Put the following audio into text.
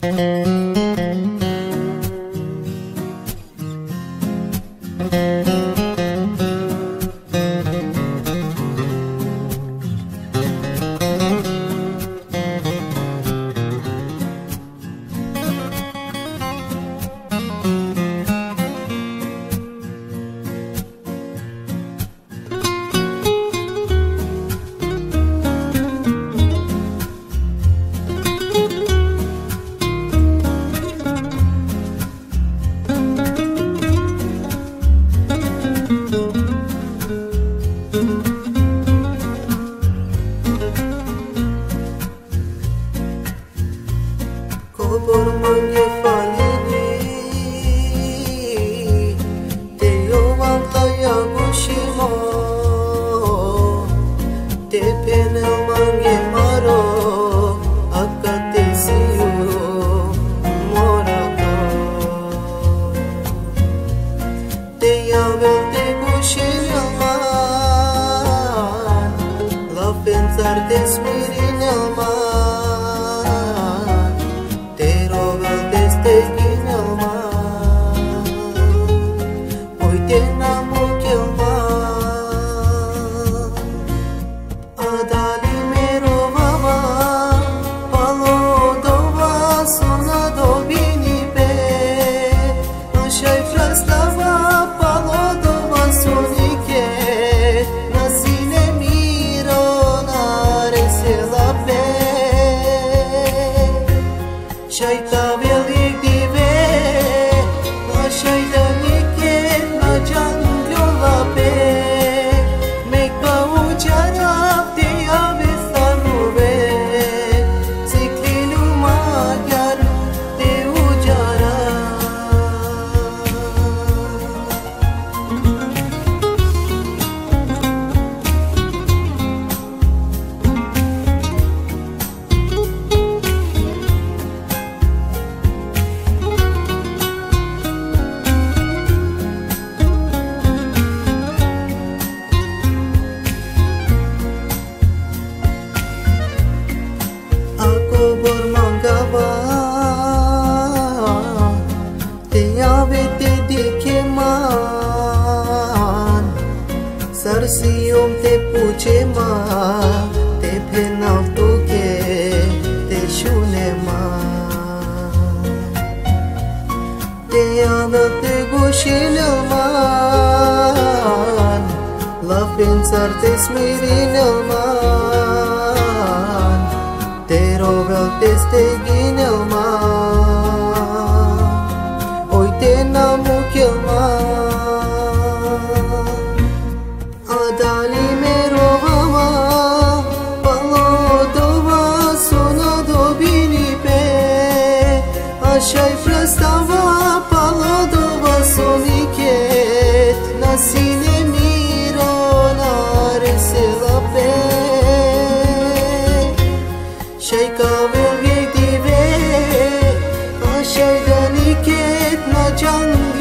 Cobor mânge falini Te iovam la Yagushimo Te penel mânge maro Akate siyo morako Te yavel te gushilman La pensar te smirinelman Shaita velik dive, na shaita niket na jangyola pe, mekba ujarap te ave saruve, siklilu magyar te ujara. Cobor mangava Te ave te dikeman Sarsiom te puchema Te penal tuke te shunema Te ave te gushilman La pensar te smirinelman Te rogal te steginelman Oi te namukelman Adali me rovama Palodova sona dobini pe Așa-i prăstava Palodova soniket Na sine mironare se la pe Shaika velik dive, ashai daniket na jang